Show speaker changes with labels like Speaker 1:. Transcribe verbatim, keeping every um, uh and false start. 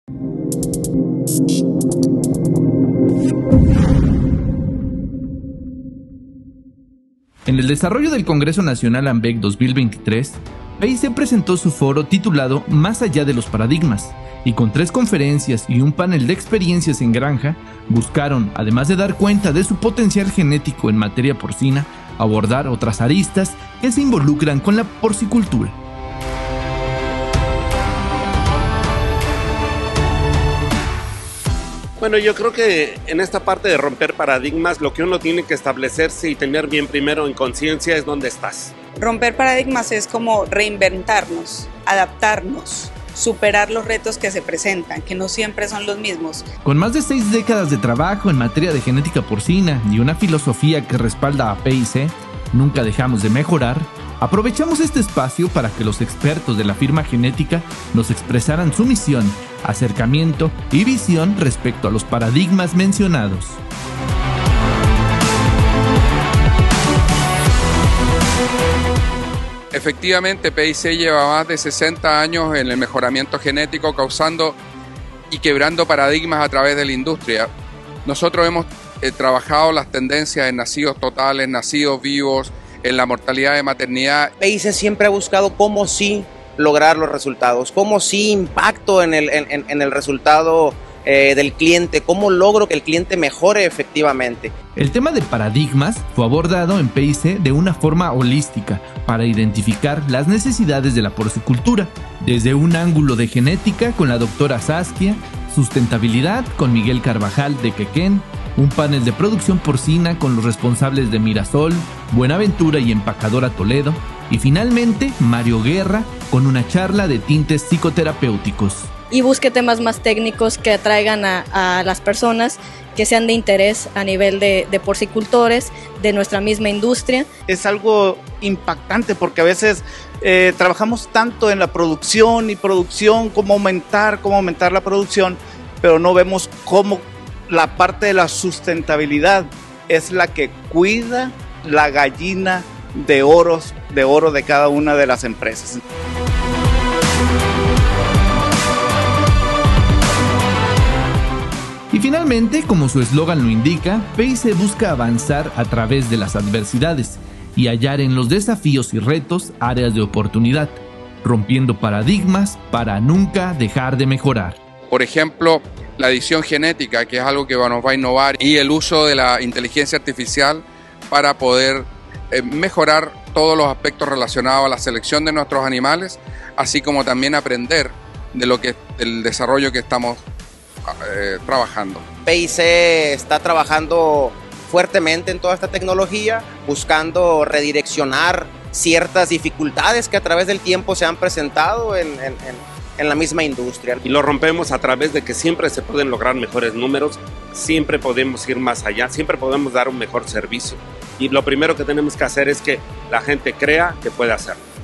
Speaker 1: En el desarrollo del Congreso Nacional AMBEC dos mil veintitrés, P I C presentó su foro titulado Más allá de los paradigmas, y con tres conferencias y un panel de experiencias en granja, buscaron, además de dar cuenta de su potencial genético en materia porcina, abordar otras aristas que se involucran con la porcicultura.
Speaker 2: Bueno, yo creo que en esta parte de romper paradigmas, lo que uno tiene que establecerse y tener bien primero en conciencia es dónde estás.
Speaker 3: Romper paradigmas es como reinventarnos, adaptarnos, superar los retos que se presentan, que no siempre son los mismos.
Speaker 1: Con más de seis décadas de trabajo en materia de genética porcina y una filosofía que respalda a P I C, nunca dejamos de mejorar, aprovechamos este espacio para que los expertos de la firma genética nos expresaran su misión, acercamiento y visión respecto a los paradigmas mencionados.
Speaker 4: Efectivamente, P I C lleva más de sesenta años en el mejoramiento genético, causando y quebrando paradigmas a través de la industria. Nosotros hemos eh, trabajado las tendencias en nacidos totales, nacidos vivos, en la mortalidad de maternidad.
Speaker 5: P I C siempre ha buscado cómo sí lograr los resultados, cómo sí impacto en el, en, en el resultado eh, del cliente, cómo logro que el cliente mejore efectivamente.
Speaker 1: El tema de paradigmas fue abordado en P I C de una forma holística para identificar las necesidades de la porcicultura, desde un ángulo de genética con la doctora Saskia, sustentabilidad con Miguel Carvajal de Quequén, un panel de producción porcina con los responsables de Mirasol, Buenaventura y Empacadora Toledo, y finalmente Mario Guerra con una charla de tintes psicoterapéuticos.
Speaker 6: Y busque temas más técnicos que atraigan a, a las personas, que sean de interés a nivel de, de porcicultores, de nuestra misma industria.
Speaker 7: Es algo impactante porque a veces eh, trabajamos tanto en la producción y producción, cómo aumentar, cómo aumentar la producción, pero no vemos cómo la parte de la sustentabilidad es la que cuida la gallina de oros, de oro de cada una de las empresas.
Speaker 1: Y finalmente, como su eslogan lo indica, P I C busca avanzar a través de las adversidades y hallar en los desafíos y retos áreas de oportunidad, rompiendo paradigmas para nunca dejar de mejorar.
Speaker 4: Por ejemplo, la edición genética, que es algo que nos va a innovar, y el uso de la inteligencia artificial para poder eh, mejorar todos los aspectos relacionados a la selección de nuestros animales, así como también aprender de lo que, del desarrollo que estamos eh, trabajando.
Speaker 5: P I C está trabajando fuertemente en toda esta tecnología, buscando redireccionar ciertas dificultades que a través del tiempo se han presentado en, en, en en la misma industria.
Speaker 2: Y lo rompemos a través de que siempre se pueden lograr mejores números, siempre podemos ir más allá, siempre podemos dar un mejor servicio. Y lo primero que tenemos que hacer es que la gente crea que puede hacerlo.